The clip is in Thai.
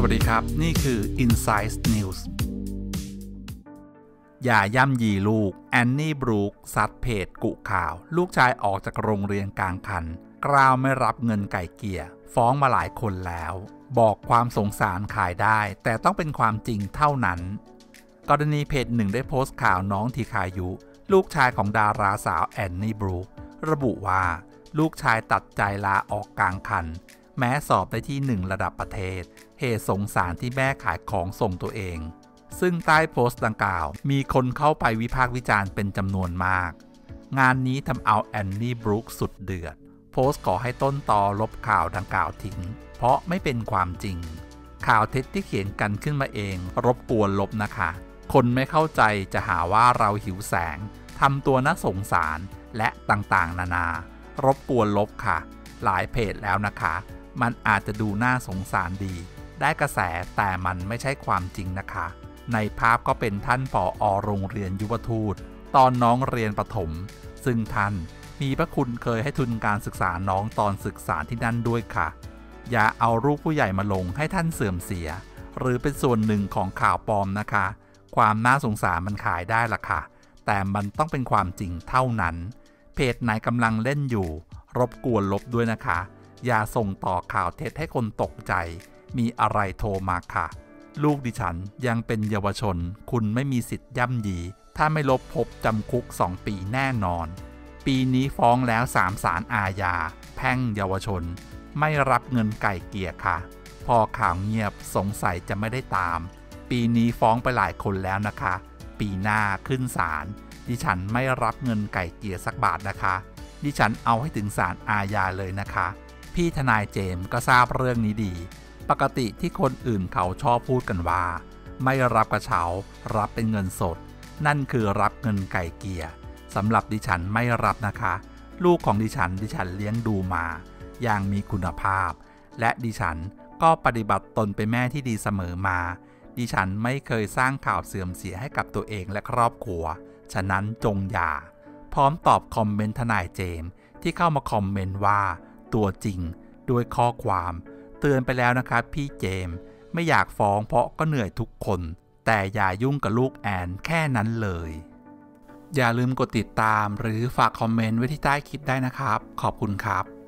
วัสดีครับนี่คือ Inside News อย่าย่ำยีลูกแอนนี่บรูคซัดเพจกุข่าวลูกชายออกจากโรงเรียนกลางคันกล่าวไม่รับเงินไก่เกลี่ยฟ้องมาหลายคนแล้วบอกความสงสารขายได้แต่ต้องเป็นความจริงเท่านั้นกรณีเพจหนึ่งได้โพสต์ข่าวน้องทีคายุลูกชายของดาราสาวแอนนี่บรูคระบุว่าลูกชายตัดใจลาออกกลางคันแม้สอบได้ที่1ระดับประเทศเหตุสงสารที่แม่ขายของส่งตัวเองซึ่งใต้โพสต์ดังกล่าวมีคนเข้าไปวิพากษ์วิจารณ์เป็นจำนวนมากงานนี้ทำเอาแอนนี่บรูคสุดเดือดโพสต์ขอให้ต้นตอลบข่าวดังกล่าวทิ้งเพราะไม่เป็นความจริงข่าวเท็จที่เขียนกันขึ้นมาเองรบกวนลบนะคะคนไม่เข้าใจจะหาว่าเราหิวแสงทำตัวน่าสงสารและต่างๆนานารบกวนลบค่ะหลายเพจแล้วนะคะมันอาจจะดูน่าสงสารดีได้กระแสแต่มันไม่ใช่ความจริงนะคะในภาพก็เป็นท่านผอ.โรงเรียนยุวทูตตอนน้องเรียนประถมซึ่งท่านมีพระคุณเคยให้ทุนการศึกษาน้องตอนศึกษาที่นั่นด้วยค่ะอย่าเอารูปผู้ใหญ่มาลงให้ท่านเสื่อมเสียหรือเป็นส่วนหนึ่งของข่าวปลอมนะคะความน่าสงสารมันขายได้ล่ะค่ะแต่มันต้องเป็นความจริงเท่านั้นเพจไหนกำลังเล่นอยู่รบกวนลบด้วยนะคะอย่าส่งต่อข่าวเท็จให้คนตกใจมีอะไรโทรมาค่ะลูกดิฉันยังเป็นเยาวชนคุณไม่มีสิทธิ์ย่ำยีถ้าไม่ลบพบจำคุก2 ปีแน่นอนปีนี้ฟ้องแล้ว3 ศาลอาญาแพ่งเยาวชนไม่รับเงินไก่เกลี่ยค่ะพอข่าวเงียบสงสัยจะไม่ได้ตามปีนี้ฟ้องไปหลายคนแล้วนะคะปีหน้าขึ้นศาลดิฉันไม่รับเงินไก่เกลี่ยสักบาทนะคะดิฉันเอาให้ถึงศาลอาญาเลยนะคะพี่ทนายเจมส์ก็ทราบเรื่องนี้ดีปกติที่คนอื่นเขาชอบพูดกันว่าไม่รับกระเช้ารับเป็นเงินสดนั่นคือรับเงินไก่เกลี่ยสำหรับดิฉันไม่รับนะคะลูกของดิฉันเลี้ยงดูมาอย่างมีคุณภาพและดิฉันก็ปฏิบัติตนเป็นแม่ที่ดีเสมอมาดิฉันไม่เคยสร้างข่าวเสื่อมเสียให้กับตัวเองและครอบครัวฉะนั้นจงอย่าพร้อมตอบคอมเมนต์ทนายเจมส์ที่เข้ามาคอมเมนต์ว่าตัวจริงด้วยข้อความเตือนไปแล้วนะครับพี่เจมส์ไม่อยากฟ้องเพราะก็เหนื่อยทุกคนแต่อย่ายุ่งกับลูกแอนแค่นั้นเลยอย่าลืมกดติดตามหรือฝากคอมเมนต์ไว้ที่ใต้คลิปได้นะครับขอบคุณครับ